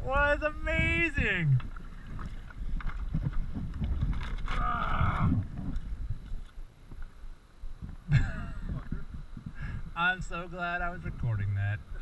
was amazing. I'm so glad I was recording that.